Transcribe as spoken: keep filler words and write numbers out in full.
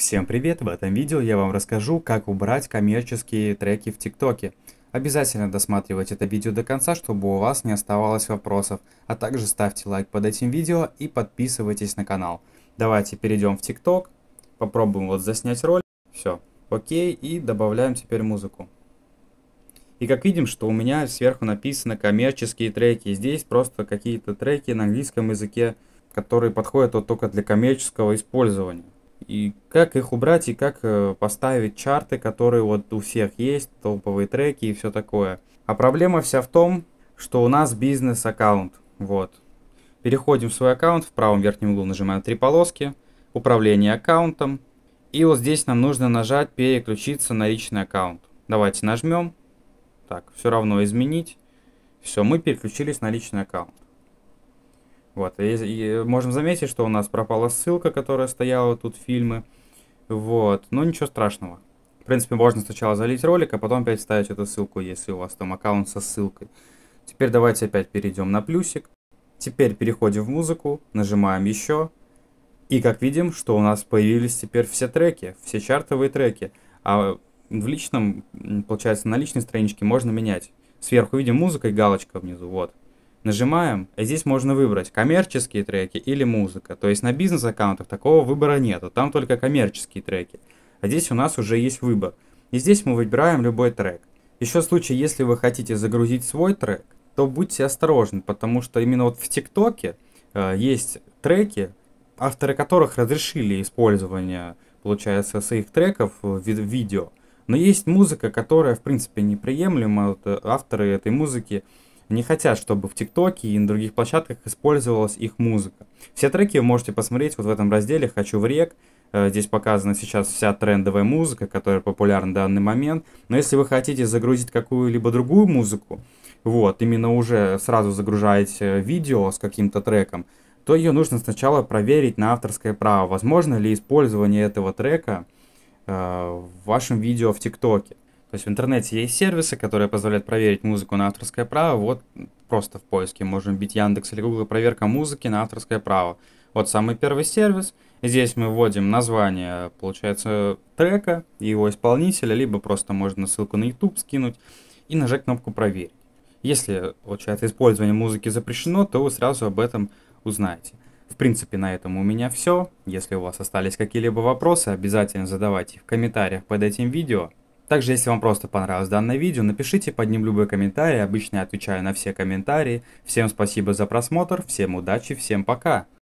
Всем привет! В этом видео я вам расскажу, как убрать коммерческие треки в ТикТоке. Обязательно досматривайте это видео до конца, чтобы у вас не оставалось вопросов, а также ставьте лайк под этим видео и подписывайтесь на канал. Давайте перейдем в ТикТок, попробуем вот заснять ролик, все, окей, и добавляем теперь музыку. И как видим, что у меня сверху написано коммерческие треки, здесь просто какие-то треки на английском языке, которые подходят вот только для коммерческого использования. И как их убрать, и как э, поставить чарты, которые вот у всех есть, топовые треки и все такое. А проблема вся в том, что у нас бизнес-аккаунт. Вот. Переходим в свой аккаунт, в правом верхнем углу нажимаем три полоски, управление аккаунтом. И вот здесь нам нужно нажать переключиться на личный аккаунт. Давайте нажмем. Так, все равно изменить. Все, мы переключились на личный аккаунт. Вот, и, и можем заметить, что у нас пропала ссылка, которая стояла тут, фильмы. Вот, но ничего страшного. В принципе, можно сначала залить ролик, а потом опять ставить эту ссылку, если у вас там аккаунт со ссылкой. Теперь давайте опять перейдем на плюсик. Теперь переходим в музыку, нажимаем еще. И как видим, что у нас появились теперь все треки, все чартовые треки. А в личном, получается, на личной страничке можно менять. Сверху видим музыка и галочка внизу, вот. Нажимаем, и здесь можно выбрать коммерческие треки или музыка. То есть на бизнес-аккаунтах такого выбора нету, там только коммерческие треки. А здесь у нас уже есть выбор. И здесь мы выбираем любой трек. Еще в случае, если вы хотите загрузить свой трек, то будьте осторожны, потому что именно вот в ТикТоке э, есть треки, авторы которых разрешили использование, получается, своих треков в видео. Но есть музыка, которая в принципе неприемлема, вот, авторы этой музыки не хотят, чтобы в ТикТоке и на других площадках использовалась их музыка. Все треки вы можете посмотреть вот в этом разделе «Хочу в рек». Здесь показана сейчас вся трендовая музыка, которая популярна в данный момент. Но если вы хотите загрузить какую-либо другую музыку, вот, именно уже сразу загружаете видео с каким-то треком, то ее нужно сначала проверить на авторское право. Возможно ли использование этого трека э, в вашем видео в ТикТоке. То есть в интернете есть сервисы, которые позволяют проверить музыку на авторское право. Вот просто в поиске можем вбить Яндекс или Google проверка музыки на авторское право. Вот самый первый сервис. Здесь мы вводим название, получается, трека и его исполнителя, либо просто можно ссылку на YouTube скинуть и нажать кнопку «Проверить». Если, получается, использование музыки запрещено, то вы сразу об этом узнаете. В принципе, на этом у меня все. Если у вас остались какие-либо вопросы, обязательно задавайте их в комментариях под этим видео. Также, если вам просто понравилось данное видео, напишите под ним любой комментарий, обычно я отвечаю на все комментарии. Всем спасибо за просмотр, всем удачи, всем пока!